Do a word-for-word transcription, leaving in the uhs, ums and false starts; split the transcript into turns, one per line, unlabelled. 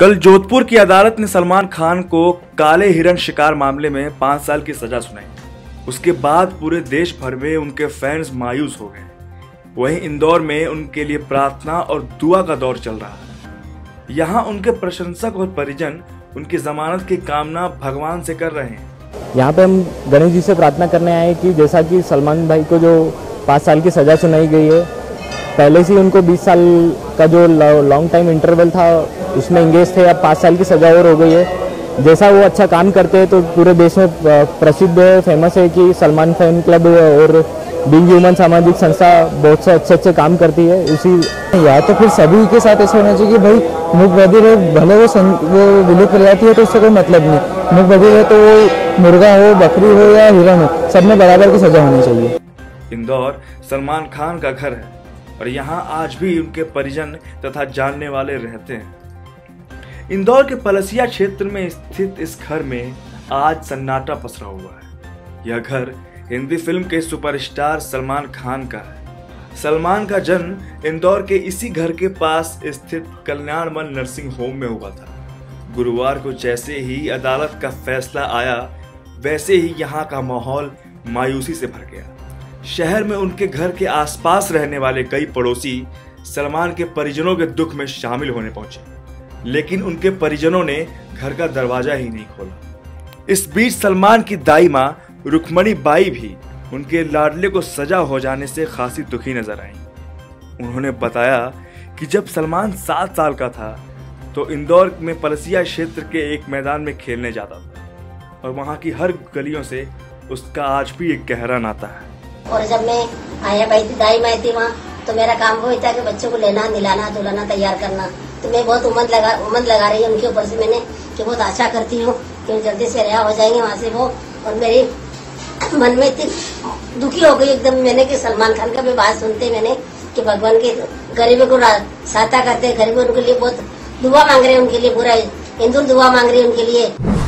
कल जोधपुर की अदालत ने सलमान खान को काले हिरण शिकार मामले में पांच साल की सजा सुनाई। उसके बाद पूरे देश भर में उनके फैंस मायूस हो गए। वहीं इंदौर में उनके लिए प्रार्थना और दुआ का दौर चल रहा है। यहाँ उनके प्रशंसक और परिजन उनकी जमानत की कामना भगवान से कर रहे हैं।
यहाँ पे हम गणेश जी से प्रार्थना करने आए कि जैसा कि सलमान भाई को जो पाँच साल की सज़ा सुनाई गई है, पहले से उनको बीस साल का जो लॉन्ग टाइम इंटरवल था उसमें इंगेज थे, अब पाँच साल की सज़ा और हो गई है। जैसा वो अच्छा काम करते हैं तो पूरे देश में प्रसिद्ध है, फेमस है कि सलमान फैन क्लब और बीइंग ह्यूमन सामाजिक संस्था बहुत से अच्छे अच्छे काम करती है। उसी या तो फिर सभी के साथ ऐसा होना चाहिए कि भाई मुख बधिर है, भले वो वो विलुप्त प्रजाति है तो उससे कोई मतलब नहीं। मुख बधिर है तो वो मुर्गा हो, बकरी हो या हिरण हो, सब में बराबर की सजा होनी चाहिए।
इंदौर सलमान खान का घर है और यहाँ आज भी उनके परिजन तथा जानने वाले रहते हैं। इंदौर के पलसिया क्षेत्र में स्थित इस घर में आज सन्नाटा पसरा हुआ है। यह घर हिंदी फिल्म के सुपरस्टार सलमान खान का है। सलमान का जन्म इंदौर के इसी घर के पास स्थित कल्याणवन नर्सिंग होम में हुआ था। गुरुवार को जैसे ही अदालत का फैसला आया, वैसे ही यहाँ का माहौल मायूसी से भर गया। शहर में उनके घर के आसपास रहने वाले कई पड़ोसी सलमान के परिजनों के दुख में शामिल होने पहुंचे, लेकिन उनके परिजनों ने घर का दरवाजा ही नहीं खोला। इस बीच सलमान की दाई मां रुक्मणी बाई भी उनके लाडले को सजा हो जाने से खासी दुखी नजर आई। उन्होंने बताया कि जब सलमान सात साल का था तो इंदौर में पलसिया क्षेत्र के एक मैदान में खेलने जाता था और वहां की हर गलियों से उसका आज भी एक गहरा नाता है।
और जब मैं आया भाई थी, दाई माई थी वहाँ, तो मेरा काम वो था कि बच्चों को लेना, दिलाना, धुलाना, तैयार करना। तो मैं बहुत उम्मीद लगा उम्मीद लगा रही हूँ उनके ऊपर से मैंने कि बहुत आशा करती हूँ कि जल्दी से रिहा हो जाएंगे वहाँ से वो। और मेरी मन में इतनी दुखी हो गई एकदम मैंने कि सलमान खान का भी बात सुनते मैंने कि भगवान के गरीबों को सहायता करते, गरीबों के लिए बहुत दुआ मांग रहे हैं, उनके लिए पूरा हिंदू दुआ मांग रही है उनके लिए।